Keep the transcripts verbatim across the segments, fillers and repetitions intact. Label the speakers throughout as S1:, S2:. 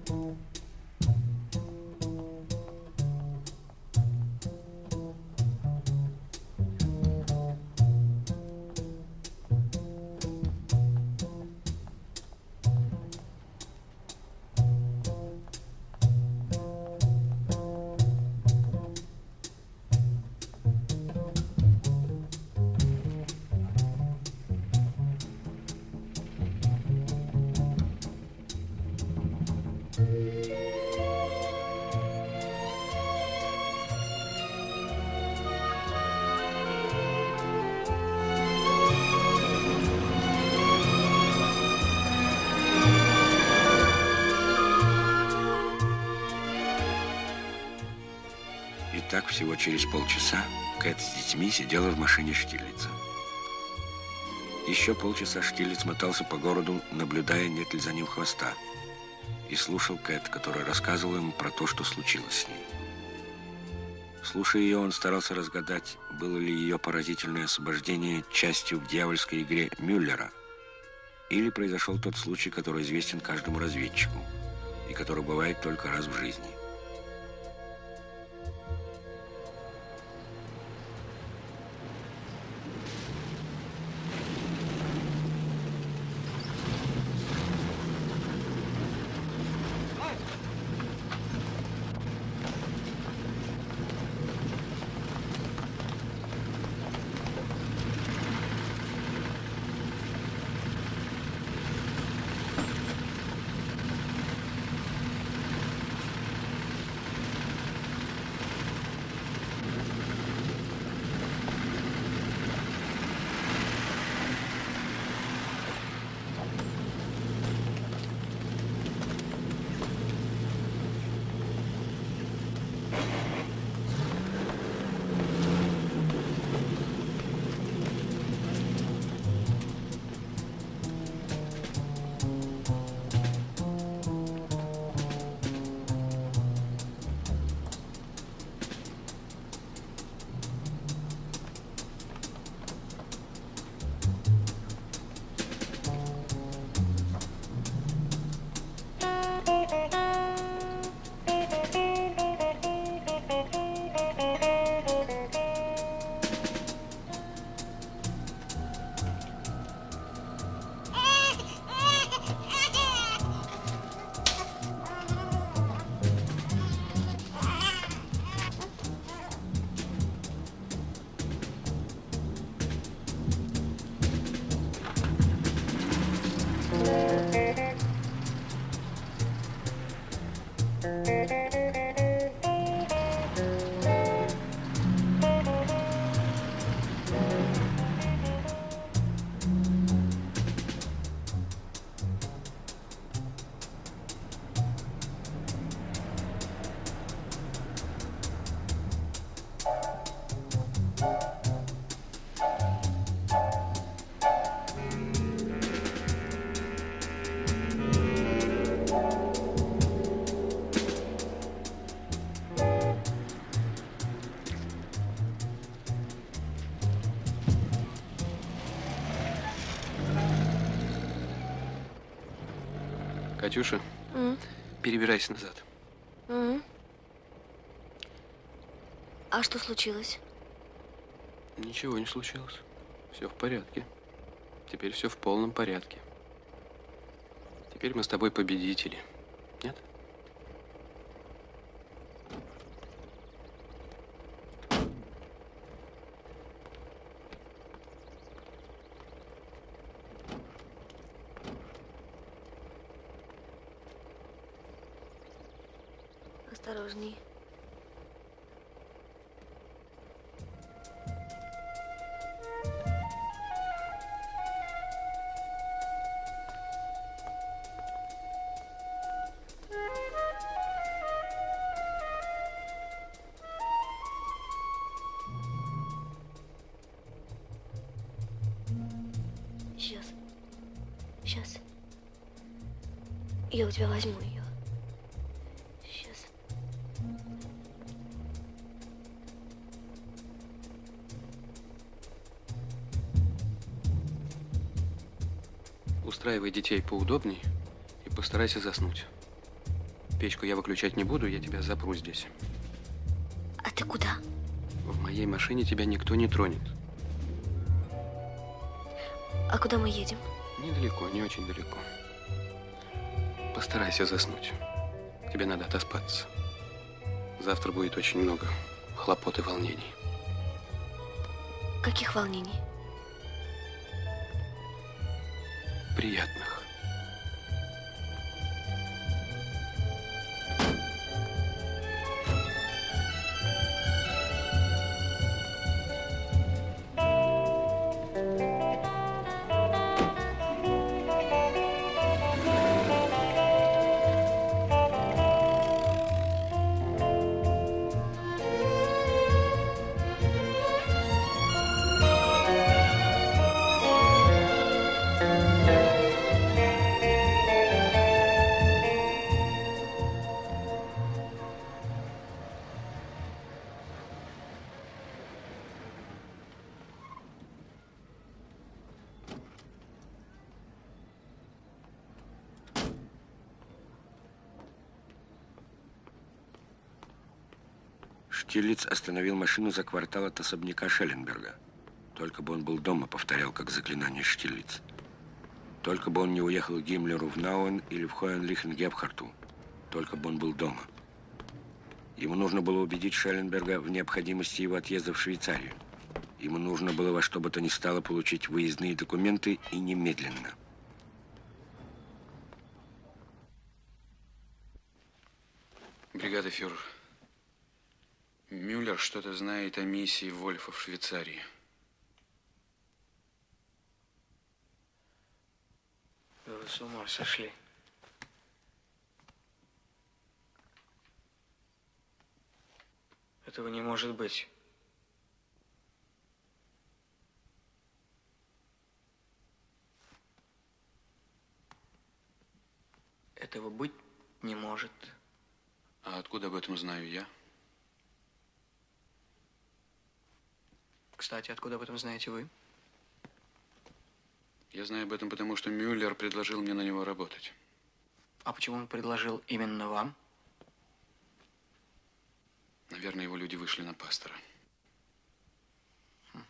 S1: Так всего через полчаса Кэт с детьми сидела в машине Штирлица. Еще полчаса Штирлиц мотался по городу, наблюдая, нет ли за ним хвоста, и слушал Кэт, которая рассказывала ему про то, что случилось с ней. Слушая ее, он старался разгадать, было ли ее поразительное освобождение частью в дьявольской игре Мюллера, или произошел тот случай, который известен каждому разведчику, и который бывает только раз в жизни.
S2: Катюша,
S3: Mm.
S2: перебирайся назад.
S3: Mm. А что случилось?
S2: Ничего не случилось. Все в порядке. Теперь все в полном порядке. Теперь мы с тобой победители. Нет?
S3: Осторожней. Сейчас. Сейчас. Я у тебя возьму ее. Сейчас.
S2: Устраивай детей поудобней и постарайся заснуть. Печку я выключать не буду, я тебя запру здесь.
S3: А ты куда?
S2: В моей машине тебя никто не тронет.
S3: А куда мы едем?
S2: Недалеко, не очень далеко. Постарайся заснуть. Тебе надо отоспаться. Завтра будет очень много хлопот и волнений.
S3: Каких волнений?
S2: Приятных.
S1: Штирлиц остановил машину за квартал от особняка Шелленберга. Только бы он был дома, повторял как заклинание Штирлиц. Только бы он не уехал к Гиммлеру в Науэн или в Хоенлихен-Гебхарту. Только бы он был дома. Ему нужно было убедить Шелленберга в необходимости его отъезда в Швейцарию. Ему нужно было во что бы то ни стало получить выездные документы и немедленно.
S4: Бригада фюрер. Мюллер что-то знает о миссии Вольфа в Швейцарии.
S5: Вы с ума сошли. Этого не может быть. Этого быть не может.
S4: А откуда об этом знаю я?
S5: Кстати, откуда об этом знаете вы?
S4: Я знаю об этом, потому что Мюллер предложил мне на него работать.
S5: А почему он предложил именно вам?
S4: Наверное, его люди вышли на пастора.
S5: Хм.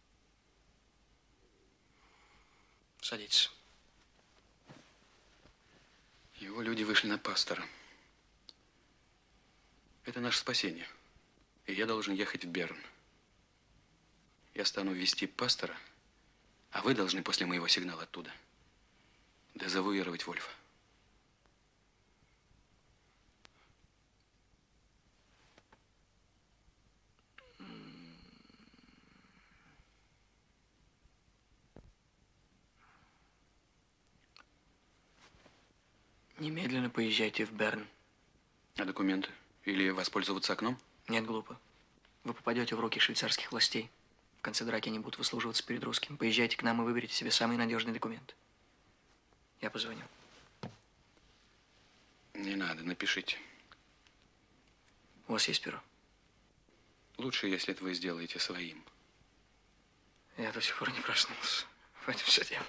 S5: Садитесь.
S4: Его люди вышли на пастора. Это наше спасение. И я должен ехать в Берн. Я стану вести пастора, а вы должны после моего сигнала оттуда дезавуировать Вольфа.
S5: Немедленно поезжайте в Берн.
S4: А документы? Или воспользоваться окном?
S5: Нет, глупо. Вы попадете в руки швейцарских властей. В конце драки они будут выслуживаться перед русским. Поезжайте к нам и выберите себе самый надежный документ. Я позвоню.
S4: Не надо, напишите.
S5: У вас есть перо?
S4: Лучше, если это вы сделаете своим.
S5: Я до сих пор не проснулся. В этом все дело.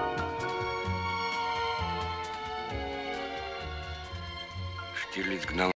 S1: Штирлиц гнал